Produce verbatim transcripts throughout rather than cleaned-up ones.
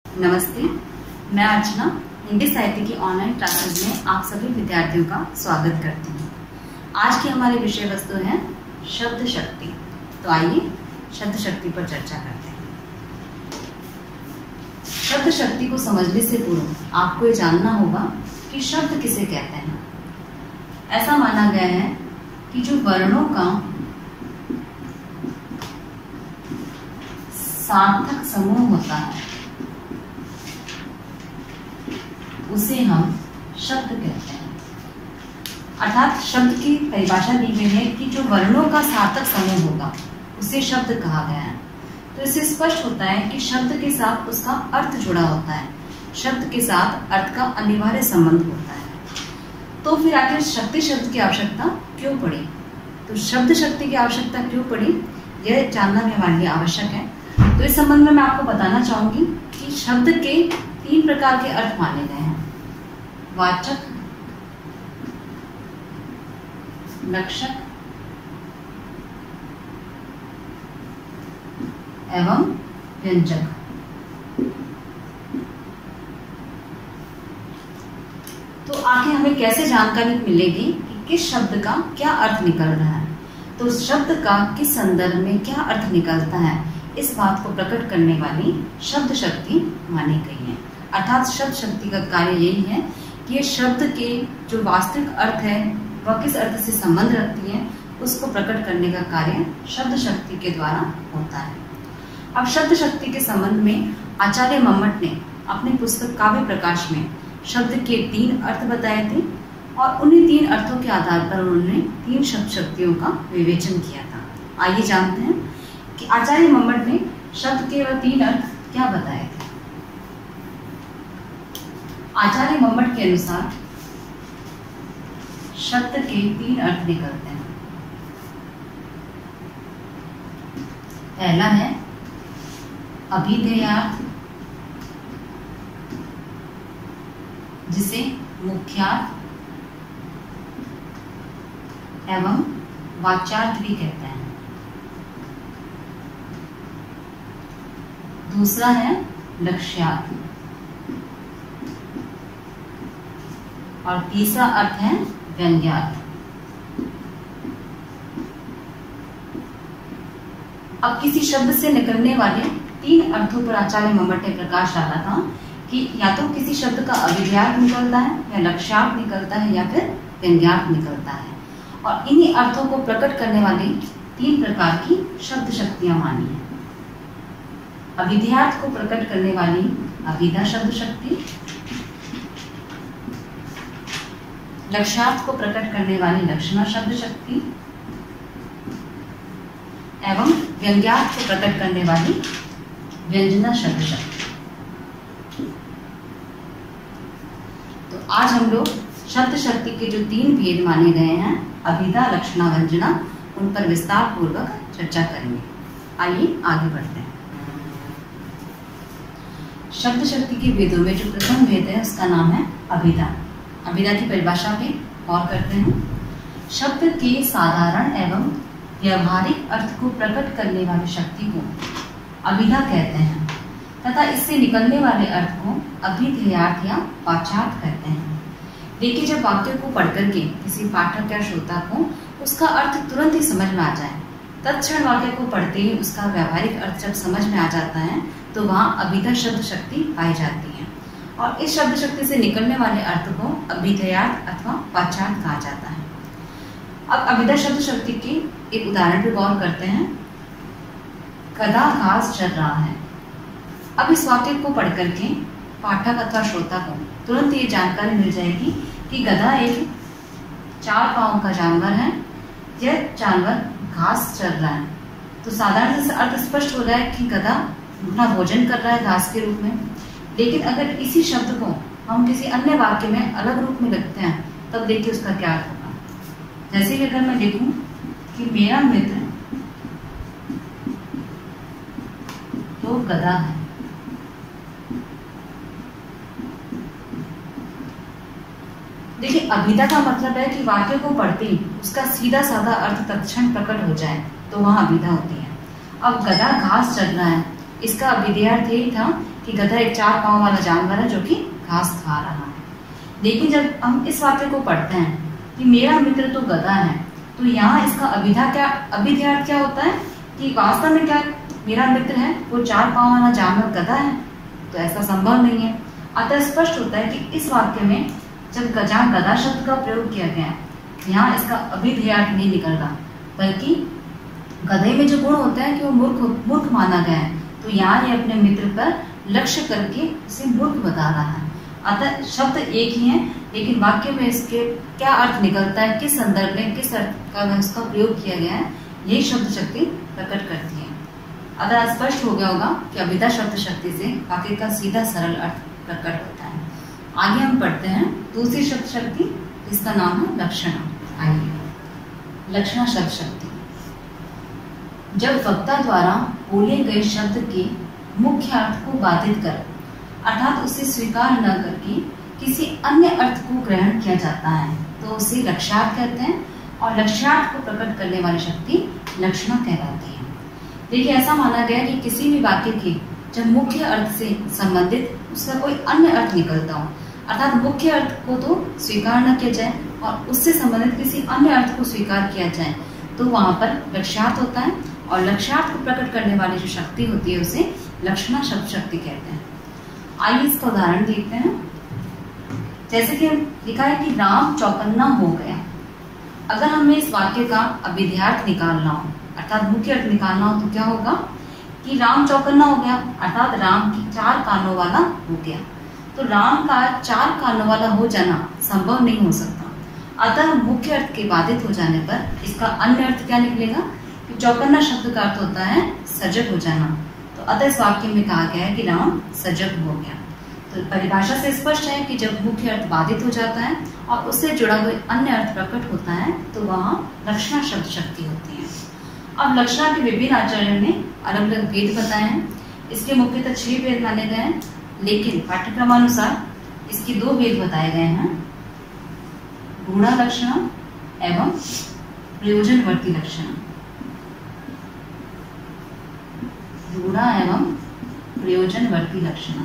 नमस्ते, मैं अर्चना हिंदी साहित्य की ऑनलाइन क्लासेस में आप सभी विद्यार्थियों का स्वागत करती हूँ। आज की हमारी विषय वस्तु है शब्द शक्ति। तो आइए शब्द शक्ति पर चर्चा करते हैं। शब्द शक्ति को समझने से पूर्व आपको ये जानना होगा कि शब्द किसे कहते हैं। ऐसा माना गया है कि जो वर्णों का सार्थक समूह होता है उसे हम शब्द कहते हैं। अर्थात शब्द की परिभाषा दी गई है कि जो वर्णों का सार्थक समूह होगा उसे शब्द कहा गया है। तो इससे स्पष्ट होता है कि शब्द के साथ उसका अर्थ जुड़ा होता है, शब्द के साथ अर्थ का अनिवार्य संबंध होता है। तो फिर आखिर शक्ति शब्द की आवश्यकता क्यों पड़ी? तो शब्द शक्ति की आवश्यकता क्यों पड़ी, यह जानना भी हमारे लिए आवश्यक है। तो इस संबंध में मैं आपको बताना चाहूंगी कि शब्द के तीन प्रकार के अर्थ माने गए हैं: वाचक, लक्षक एवं व्यंजक। तो आगे हमें कैसे जानकारी मिलेगी कि किस शब्द का क्या अर्थ निकल रहा है, तो शब्द का किस संदर्भ में क्या अर्थ निकलता है, इस बात को प्रकट करने वाली शब्द शक्ति मानी गई है। अर्थात शब्द शक्ति का कार्य यही है कि ये शब्द के जो वास्तविक अर्थ है वह किस अर्थ से संबंध रखती है उसको प्रकट करने का कार्य शब्द शक्ति के द्वारा होता है। अब शब्द शक्ति के संबंध में आचार्य मम्मट ने अपनी पुस्तक काव्य प्रकाश में शब्द के तीन अर्थ बताए थे और उन्हीं तीन अर्थों के आधार पर उन्होंने तीन शब्द शक्तियों का विवेचन किया था। आइए जानते हैं कि आचार्य मम्मट ने शब्द के वह तीन अर्थ क्या बताए थे। आचार्य मम्मट के अनुसार शब्द के तीन अर्थ निकलते हैं। पहला है अभिधेयार्थ, जिसे मुख्यार्थ एवं वाच्यार्थ भी कहते हैं। दूसरा है लक्ष्यार्थ और तीसरा अर्थ है व्यंग्यार्थ। अब किसी शब्द से निकलने वाले तीन अर्थों पर आचार्य मम्मट ने प्रकाश डाला था कि या तो किसी शब्द का अभिधेयार्थ निकलता है या लक्ष्यार्थ निकलता है या फिर व्यंग्यार्थ निकलता है। और इन्हीं अर्थों को प्रकट करने वाली तीन प्रकार की शब्द शक्तियां मानी है। अभिधेयार्थ को प्रकट करने वाली अभिधा शब्द शक्ति, लक्ष्यार्थ को प्रकट करने वाली लक्षणा शब्द शक्ति एवं व्यंग्यार्थ को प्रकट करने वाली व्यंजना शब्द शक्ति। तो आज हम लोग शब्द शक्ति के जो तीन भेद माने गए हैं, अभिधा, लक्षणा, व्यंजना, उन पर विस्तार पूर्वक चर्चा करेंगे। आइए आगे बढ़ते हैं। शब्द शक्ति के भेदों में जो प्रथम भेद है उसका नाम है अभिधा। अभिधा की परिभाषा पे गौर करते हैं। शब्द के साधारण एवं व्यवहारिक अर्थ को प्रकट करने वाली शक्ति को अभिधा कहते हैं तथा इससे निकलने वाले अर्थ को अभिधेयार्थ या वाच्यार्थ कहते हैं। देखिए, जब वाक्य को पढ़कर के किसी पाठक या श्रोता को उसका अर्थ तुरंत ही समझ में आ जाए, तत्क्षण वाक्य को पढ़ते ही उसका व्यवहारिक अर्थ जब समझ में आ जाता है तो वहाँ अभिधा शब्द शक्ति पाई जाती है और इस शब्द शक्ति से निकलने वाले अर्थ को अभिधेयार्थ अथवा वाच्यार्थ कहा जाता है। अब अभिधा शब्द शक्ति के एक उदाहरण पर गौर करते हैं। गधा घास चर रहा है। अब इस वाक्य को पढ़ करके पाठक अथवा श्रोता को तुरंत ये जानकारी मिल जाएगी कि गधा एक चार पांव का जानवर है, यह जानवर घास चर रहा है। तो साधारण से अर्थ स्पष्ट हो रहा है कि गधा अपना भोजन कर रहा है घास के रूप में। लेकिन अगर इसी शब्द को हम किसी अन्य वाक्य में अलग रूप में लिखते हैं तब देखिए उसका क्या अर्थ होगा। जैसे कि अगर मैं लिखूं कि मेरा मित्र तो गधा है, देखिए अभिधा का मतलब है कि वाक्य को पढ़ते ही उसका सीधा साधा अर्थ तत्क्षण प्रकट हो जाए, तो वहां अभिधा होती है। अब गधा घास चर रहा है, इसका अभिधेयार्थ यही था कि गधा एक चार पांव वाला जानवर है जो कि घास खा रहा है। लेकिन जब हम इस वाक्य को पढ़ते हैं कि मेरा मित्र तो गधा है, तो यहाँ इसका अभिधा क्या अभिध्यार्थ क्या होता है कि वास्तव में क्या मेरा मित्र है वो चार पांव वाला जानवर गधा है, तो ऐसा संभव नहीं है। अतः स्पष्ट होता है कि इस वाक्य में जब जहाँ गधा शब्द का प्रयोग किया गया यहाँ इसका अभिध्यार्थ नहीं निकल रहा, बल्कि गधे में जो गुण होता है कि वो मूर्ख मूर्ख माना गया है, तो यहाँ ये अपने मित्र पर लक्ष्य करके इसे मूर्ख बता रहा है। अतः शब्द एक ही है, लेकिन वाक्य में इसके क्या अर्थ निकलता है, किस संदर्भ में किस अर्थ का इसका प्रयोग किया गया है, यही शब्द शक्ति प्रकट करती है। अतः स्पष्ट हो गया होगा कि अभिधा शब्द शक्ति से वाक्य का सीधा सरल अर्थ प्रकट होता है। आगे हम पढ़ते हैं दूसरी शब्द शक्ति, इसका नाम है लक्षणा। आइए लक्षणा शब्द शक्ति। जब वक्ता द्वारा बोले गए शब्द के मुख्य अर्थ को बाधित कर अर्थात उसे स्वीकार न करके किसी अन्य अर्थ को ग्रहण किया जाता है तो उसे लक्ष्यार्थ कहते हैं, और लक्ष्यार्थ को प्रकट करने वाली शक्ति लक्षणा कहलाती है। देखिए, ऐसा माना गया कि किसी भी वाक्य के जब मुख्य अर्थ से संबंधित उसका कोई अन्य अर्थ निकलता हो, अर्थात मुख्य अर्थ को तो स्वीकार न किया जाए और उससे संबंधित किसी अन्य अर्थ को स्वीकार किया जाए, तो वहां पर लक्ष्यार्थ होता है, और लक्ष्यार्थ को प्रकट करने वाली जो शक्ति होती है उसे लक्षणा शब्द शक्ति कहते हैं। आइए इसका उदाहरण देखते हैं। जैसे कि लिखा है कि राम चौकन्ना हो गया। अगर हमें इस वाक्य का अभिध्यार्थ निकालना हो, अर्थात मुख्य अर्थ निकालना हो, तो क्या होगा कि राम चौकन्ना हो गया, अर्थात राम की चार कानों वाला हो गया। तो राम का चार कानों वाला हो जाना संभव नहीं हो सकता। अतः मुख्य अर्थ के बाधित हो जाने पर इसका अन्य अर्थ क्या निकलेगा कि चौकन्ना शब्द का अर्थ होता है सजग हो जाना। तो अतः इस वाक्य में कहा गया है कि राम सजग हो गया। तो परिभाषा से स्पष्ट है कि जब मुख्य अर्थ बाधित हो जाता है और उससे जुड़ा हुआ अन्य अर्थ प्रकट होता है तो वहां लक्षणा शब्द शक्ति होती है। अब लक्षणा के विभिन्न आचार्यों ने अलग अलग भेद बताए हैं। इसके मुख्यतः छह भेद माने गए हैं, लेकिन पाठ्यक्रमानुसार इसके दो भेद बताए गए हैं, गुणा लक्षणा एवं प्रयोजनवर्ती लक्षणा। गुणा एवं प्रयोजनवर्ती लक्षणा।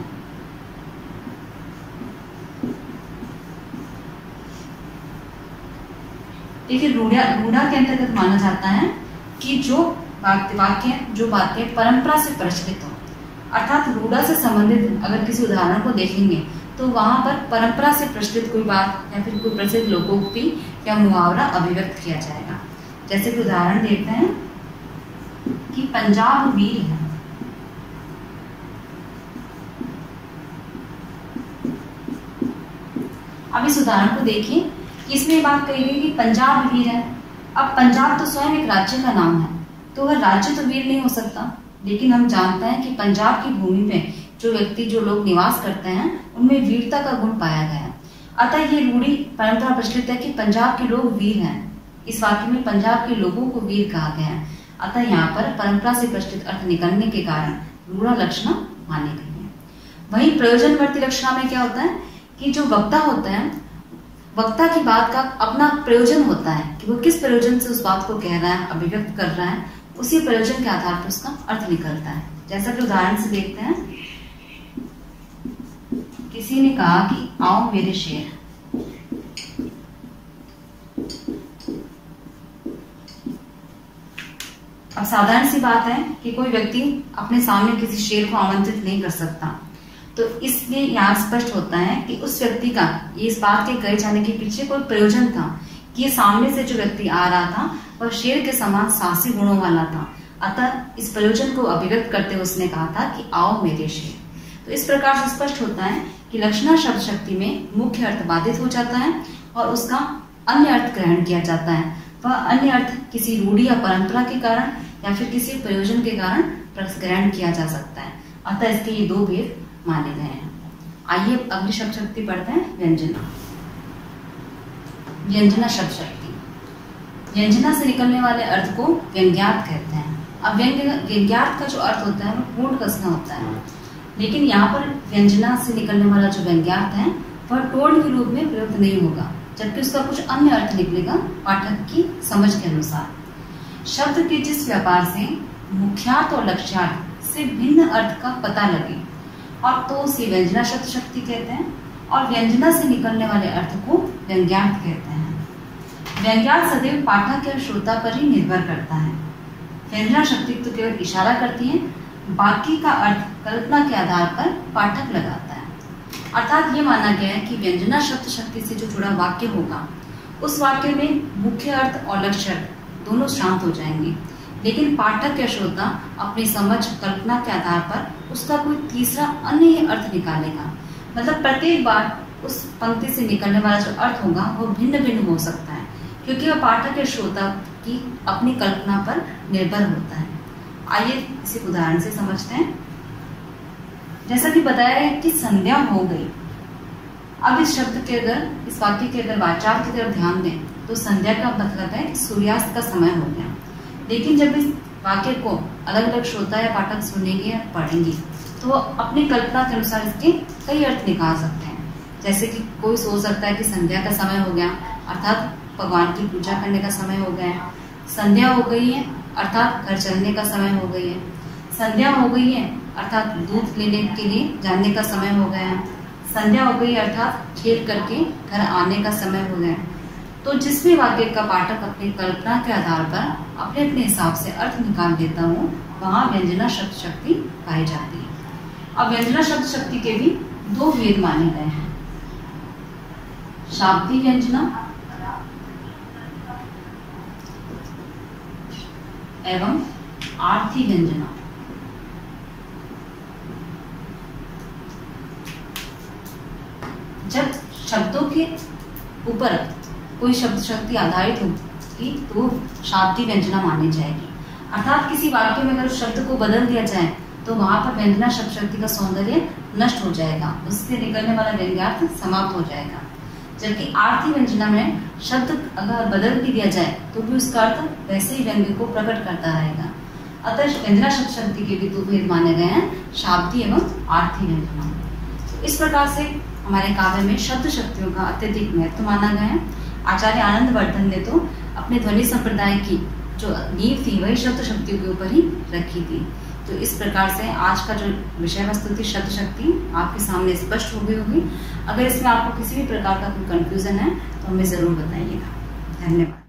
देखिए, रूढ़ा रूढ़ा के अंतर्गत माना जाता है कि जो वाक्य वाक्य जो बातें परंपरा से प्रचलित हो, अर्थात रूढ़ा से संबंधित अगर किसी उदाहरण को देखेंगे तो वहां पर परंपरा से प्रचलित कोई बात या फिर कोई प्रसिद्ध लोकोक्ति या मुहावरा अभिव्यक्त किया जाएगा। जैसे कि उदाहरण देखते हैं कि पंजाब वीर है। अब इस उदाहरण को देखिए कि इसमें बात कही गई कि पंजाब वीर है। अब पंजाब तो स्वयं एक राज्य का नाम है, तो वह राज्य तो वीर नहीं हो सकता, लेकिन हम जानते हैं कि पंजाब की भूमि में जो व्यक्ति जो लोग निवास करते हैं उनमें वीरता का गुण पाया गया है। अतः ये रूढ़ी परंपरा प्रचलित है कि पंजाब के लोग वीर हैं। इस वाक्य में पंजाब के लोगों को वीर कहा गया है। अतः यहाँ पर परंपरा से प्रचलित अर्थ निकलने के कारण रूढ़ा लक्षणा मानी गई है। वहीं प्रयोजनवर्ती लक्षणा में क्या होता है कि जो वक्ता होता है, वक्ता की बात का अपना प्रयोजन होता है कि वो किस प्रयोजन से उस बात को कह रहा है, अभिव्यक्त कर रहा है, उसी प्रयोजन के आधार पर उसका अर्थ निकलता है। जैसा कि उदाहरण से देखते हैं, किसी ने कहा कि आओ मेरे शेर। अब साधारण सी बात है कि कोई व्यक्ति अपने सामने किसी शेर को आमंत्रित नहीं कर सकता, तो इसलिए यहाँ स्पष्ट होता है कि उस व्यक्ति का ये इस बात के कहे जाने के पीछे कोई प्रयोजन था कि ये सामने से जो व्यक्ति आ रहा था वह शेर के समान साहसी गुणों वाला था। अतः इस प्रयोजन को अभिव्यक्त करते हुए उसने कहा था कि आओ मेरे शेर। तो इस प्रकार से स्पष्ट होता है कि लक्षणा शब्द शक्ति में मुख्य अर्थ बाधित हो जाता है और उसका अन्य अर्थ ग्रहण किया जाता है। वह अन्य अर्थ किसी रूढ़ी या परंपरा के कारण या फिर किसी प्रयोजन के कारण ग्रहण किया जा सकता है। अतः इसके ये दो भेद माने गए हैं। आइए अगली शब्द शक्ति पढ़ते हैं, व्यंजना। व्यंजना शब्द शक्ति, व्यंजना से निकलने वाले अर्थ को व्यंग्यार्थ कहते हैं। अब व्यंग्य व्यंग्यार्थ का जो अर्थ होता है वो पूर्ण कसना होता है, लेकिन यहाँ पर व्यंजना से निकलने वाला जो व्यंग्यार्थ है वह टोन के रूप में प्रयुक्त नहीं होगा, जबकि उसका कुछ अन्य अर्थ निकलेगा पाठक की समझ के अनुसार। शब्द के जिस व्यापार से मुख्यार्थ और लक्ष्यार्थ से भिन्न अर्थ का पता लगे और तो उसे व्यंजना शब्द शक्ति कहते हैं, और व्यंजना से निकलने वाले अर्थ को व्यंग्यार्थ कहते हैं। व्यंग्यार्थ सदैव पाठक या श्रोता पर ही निर्भर करता है। व्यंजना शक्ति तो केवल इशारा करती है, बाकी का अर्थ कल्पना के आधार पर पाठक लगाता है। अर्थात ये माना गया है कि व्यंजना शब्द शक्ति से जो जुड़ा वाक्य होगा उस वाक्य में मुख्य अर्थ और लक्ष्य अर्थ दोनों शांत हो जाएंगे, लेकिन पाठक या श्रोता अपनी समझ कल्पना के आधार पर उसका कोई तीसरा अन्य ही अर्थ निकालेगा। मतलब प्रत्येक बार उस पंक्ति से निकलने वाला जो अर्थ होगा वो भिन्न भिन्न हो सकता है, क्योंकि वह पाठक या श्रोता की अपनी कल्पना पर निर्भर होता है। आइए इसे उदाहरण से समझते हैं। जैसा कि बताया है कि संध्या हो गई। अब इस शब्द के अगर इस वाक्य के अगर वाचार की तरफ ध्यान दें तो संध्या का मतलब है कि सूर्यास्त का समय हो गया। लेकिन जब इस वाक्य को अलग अलग श्रोता या पाठक सुनेंगे या पढ़ेंगे तो वो अपनी कल्पना के अनुसार इसके कई अर्थ निकाल सकते हैं। जैसे कि कोई सोच सकता है कि संध्या का समय हो गया अर्थात भगवान की पूजा करने का समय हो गया है। संध्या हो गई है अर्थात घर चलने का समय हो गई है। संध्या हो गई है अर्थात दूध लेने के लिए जाने का समय हो गया है। संध्या हो गई अर्थात खेल करके घर आने का समय हो गया है। तो जिस भी वाक्य का पाठक अपनी कल्पना के आधार पर अपने अपने हिसाब से अर्थ निकाल देता हो वहां व्यंजना शब्द शक्ति पाई जाती है। अब व्यंजना शब्द शक्ति के भी दो भेद माने गए हैं, शाब्दिक व्यंजना एवं आर्थी व्यंजना। जब शब्दों के ऊपर कोई शब्द शक्ति आधारित होगी तो शाब्दिक व्यंजना मानी जाएगी। अर्थात किसी वाक्य में अगर उस शब्द को बदल दिया जाए तो वहां पर व्यंजना शब्द शक्ति का सौंदर्य नष्ट हो जाएगा, उससे निकलने वाला व्यंग्यार्थ समाप्त हो जाएगा। जबकि आर्थी व्यंजना में शब्द अगर बदल भी दिया जाए तो भी उसका अर्थ वैसे ही व्यंग्य को प्रकट करता रहेगा। अतः व्यंजना शब्द शक्ति के भी दो भेद माने गए हैं, शाब्दी एवं आर्थी व्यंजना। तो इस प्रकार से हमारे काव्य में शब्द शक्तियों का अत्यधिक महत्व माना गया है। आचार्य आनंदवर्धन ने तो अपने ध्वनि संप्रदाय की जो नींव थी वही शब्द शक्तियों के ऊपर ही रखी थी। तो इस प्रकार से आज का जो विषय वस्तु थी शब्द शक्ति आपके सामने स्पष्ट हो गई होगी। अगर इसमें आपको किसी भी प्रकार का कोई कंफ्यूजन है तो हमें जरूर बताइएगा। धन्यवाद।